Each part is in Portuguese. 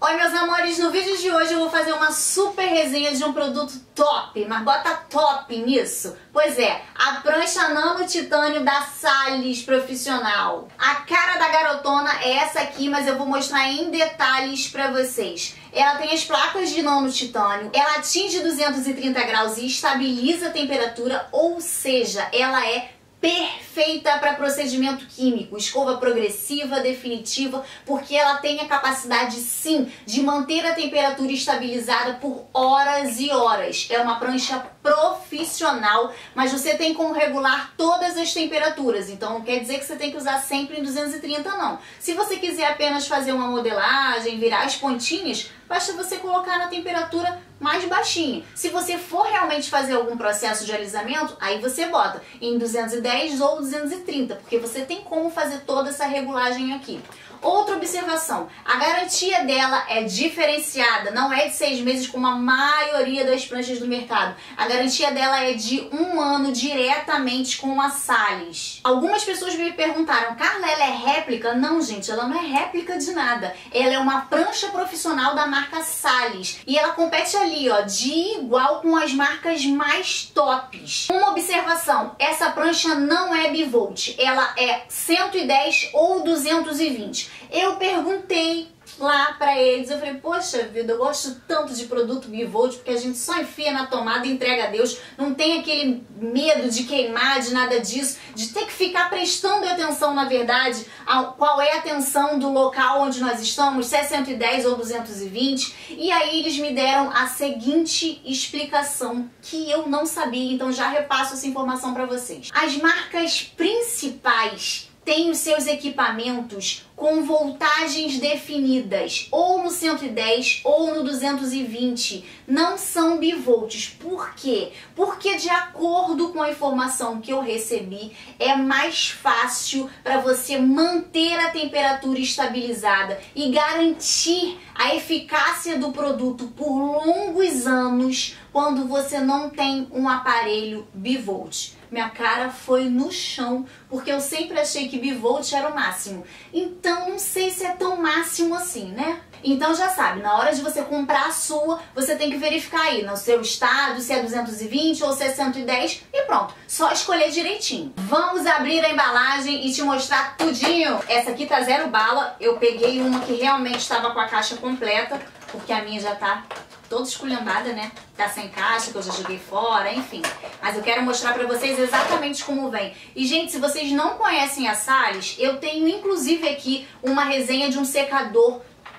Oi meus amores, no vídeo de hoje eu vou fazer uma super resenha de um produto top, mas bota top nisso. Pois é, a prancha nano titânio da Salles Profissional. A cara da garotona é essa aqui, mas eu vou mostrar em detalhes pra vocês. Ela tem as placas de nano titânio, ela atinge 230 graus e estabiliza a temperatura, ou seja, ela é perfeita para procedimento químico, escova progressiva, definitiva, porque ela tem a capacidade sim de manter a temperatura estabilizada por horas e horas. É uma prancha profissional, mas você tem como regular todas as temperaturas, então não quer dizer que você tem que usar sempre em 230 não. Se você quiser apenas fazer uma modelagem, virar as pontinhas, basta você colocar na temperatura mais baixinha. Se você for realmente fazer algum processo de alisamento, aí você bota em 210 ou 230, porque você tem como fazer toda essa regulagem aqui. Outra observação, a garantia dela é diferenciada, não é de 6 meses como a maioria das pranchas do mercado. A garantia dela é de 1 ano diretamente com a Salles. Algumas pessoas me perguntaram, Carla, ela é réplica? Não, gente, ela não é réplica de nada. Ela é uma prancha profissional da marca Salles e ela compete ali, ó, de igual com as marcas mais tops. Uma observação, essa prancha não é bivolt, ela é 110 ou 220. Eu perguntei lá pra eles, eu falei, poxa vida, eu gosto tanto de produto bivolt, porque a gente só enfia na tomada e entrega a Deus, não tem aquele medo de queimar, de nada disso, de ter que ficar prestando atenção, na verdade, a qual é a tensão do local onde nós estamos, se é 110 ou 220, e aí eles me deram a seguinte explicação, que eu não sabia, então já repasso essa informação pra vocês. As marcas principais têm os seus equipamentos com voltagens definidas, ou no 110 ou no 220, não são bivolts. Por quê? Porque de acordo com a informação que eu recebi, é mais fácil para você manter a temperatura estabilizada e garantir a eficácia do produto por longos anos quando você não tem um aparelho bivolt. Minha cara foi no chão, porque eu sempre achei que bivolt era o máximo. Então, não sei se é tão máximo assim, né? Então já sabe, na hora de você comprar a sua, você tem que verificar aí no seu estado se é 220 ou se é 110 e pronto, só escolher direitinho. Vamos abrir a embalagem e te mostrar tudinho. Essa aqui tá 0 bala, eu peguei uma que realmente estava com a caixa completa, porque a minha já tá toda esculhambada, né? Tá sem caixa, que eu já joguei fora, enfim. Mas eu quero mostrar pra vocês exatamente como vem. E, gente, se vocês não conhecem a Salles, eu tenho, inclusive, aqui uma resenha de um secador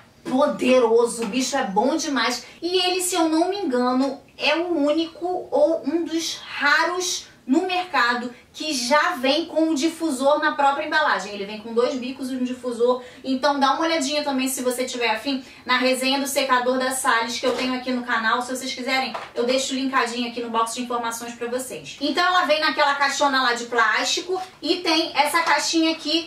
poderoso. O bicho é bom demais. E ele, se eu não me engano, é o único ou um dos raros no mercado que já vem com o difusor na própria embalagem. Ele vem com 2 bicos e um difusor. Então dá uma olhadinha também, se você tiver afim, na resenha do secador da Salles que eu tenho aqui no canal. Se vocês quiserem, eu deixo linkadinho aqui no box de informações pra vocês. Então ela vem naquela caixona lá de plástico e tem essa caixinha aqui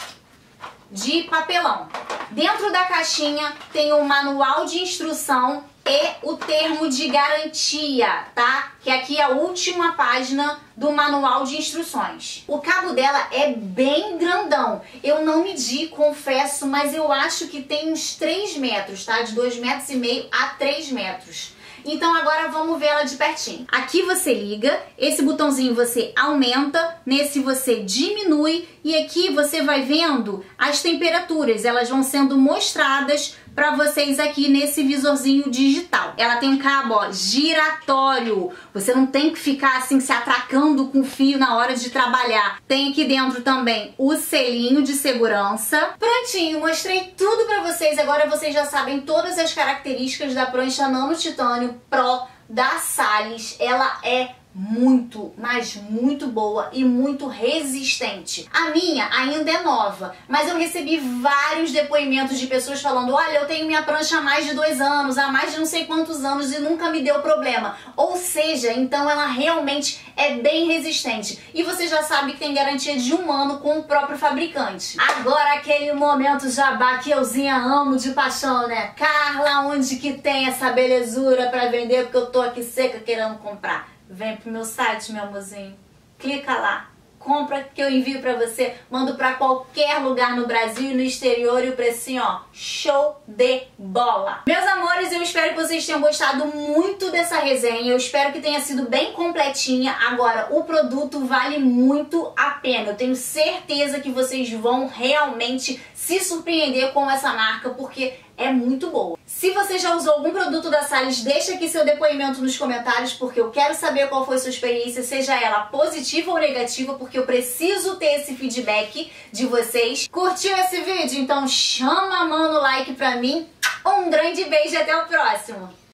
de papelão. Dentro da caixinha tem um manual de instrução e o termo de garantia, tá? Que aqui é a última página do manual de instruções. O cabo dela é bem grandão. Eu não medi, confesso, mas eu acho que tem uns 3 metros, tá? De 2,5 metros a 3 metros. Então agora vamos ver ela de pertinho. Aqui você liga, esse botãozinho você aumenta, nesse você diminui e aqui você vai vendo as temperaturas, elas vão sendo mostradas para vocês aqui nesse visorzinho digital. Ela tem um cabo, ó, giratório. Você não tem que ficar assim se atracando com o fio na hora de trabalhar. Tem aqui dentro também o selinho de segurança. Prontinho, mostrei tudo para vocês. Agora vocês já sabem todas as características da prancha nano titânio Pro da Salles. Ela é muito, mas muito boa e muito resistente. A minha ainda é nova, mas eu recebi vários depoimentos de pessoas falando, olha, eu tenho minha prancha há mais de 2 anos, há mais de não sei quantos anos e nunca me deu problema. Ou seja, então ela realmente é bem resistente. E você já sabe que tem garantia de 1 ano com o próprio fabricante. Agora aquele momento jabá que euzinha amo de paixão, né? Carla, onde que tem essa belezura pra vender? Porque eu tô aqui seca querendo comprar. Vem pro meu site, meu amorzinho. Clica lá, compra que eu envio pra você, mando pra qualquer lugar no Brasil e no exterior e o precinho, ó, show de bola. Meus amores, eu espero que vocês tenham gostado muito dessa resenha, eu espero que tenha sido bem completinha. Agora, o produto vale muito a pena, eu tenho certeza que vocês vão realmente se surpreender com essa marca, porque é muito boa. Se você já usou algum produto da Salles, deixa aqui seu depoimento nos comentários, porque eu quero saber qual foi a sua experiência, seja ela positiva ou negativa, porque eu preciso ter esse feedback de vocês. Curtiu esse vídeo? Então chama a mão no like pra mim. Um grande beijo e até o próximo!